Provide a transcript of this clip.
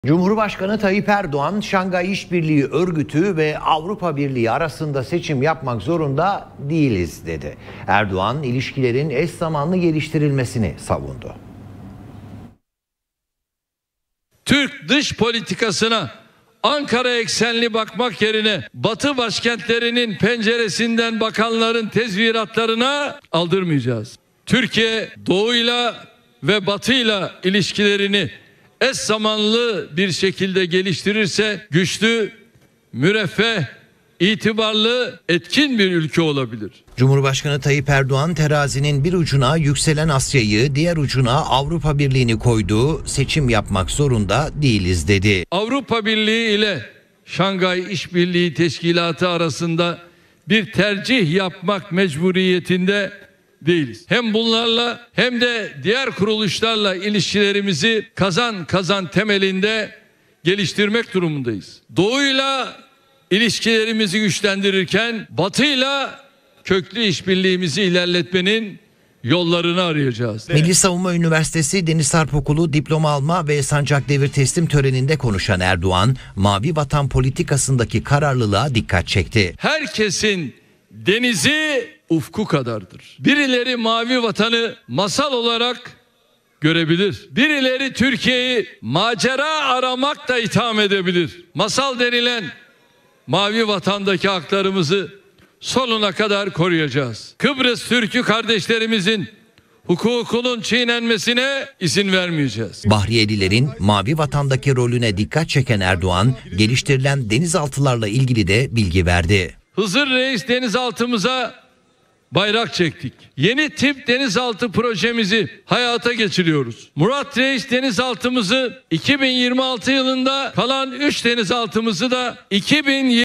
Cumhurbaşkanı Tayyip Erdoğan, Şangay İşbirliği Örgütü ve Avrupa Birliği arasında seçim yapmak zorunda değiliz dedi. Erdoğan, ilişkilerin eş zamanlı geliştirilmesini savundu. Türk dış politikasına Ankara eksenli bakmak yerine Batı başkentlerinin penceresinden bakanların tezviratlarına aldırmayacağız. Türkiye doğuyla ve batıyla ilişkilerini eş zamanlı bir şekilde geliştirirse güçlü, müreffeh, itibarlı, etkin bir ülke olabilir. Cumhurbaşkanı Tayyip Erdoğan, terazinin bir ucuna yükselen Asya'yı, diğer ucuna Avrupa Birliği'ni koyduğu, seçim yapmak zorunda değiliz dedi. Avrupa Birliği ile Şangay İşbirliği Teşkilatı arasında bir tercih yapmak mecburiyetinde değiliz. Hem bunlarla hem de diğer kuruluşlarla ilişkilerimizi kazan kazan temelinde geliştirmek durumundayız. Doğuyla ilişkilerimizi güçlendirirken Batı'yla köklü işbirliğimizi ilerletmenin yollarını arayacağız. Milli Savunma Üniversitesi Deniz Harp Okulu diploma alma ve sancak devir teslim töreninde konuşan Erdoğan, Mavi Vatan politikasındaki kararlılığa dikkat çekti. Herkesin denizi ufku kadardır. Birileri Mavi Vatan'ı masal olarak görebilir. Birileri Türkiye'yi macera aramakla itham edebilir. Masal denilen Mavi Vatan'daki haklarımızı sonuna kadar koruyacağız. Kıbrıs Türk'ü kardeşlerimizin hukukunun çiğnenmesine izin vermeyeceğiz. Bahriyelilerin Mavi Vatan'daki rolüne dikkat çeken Erdoğan, geliştirilen denizaltılarla ilgili de bilgi verdi. Hızır Reis denizaltımıza bayrak çektik. Yeni tip denizaltı projemizi hayata geçiriyoruz. Murat Reis denizaltımızı 2026 yılında, kalan 3 denizaltımızı da 2020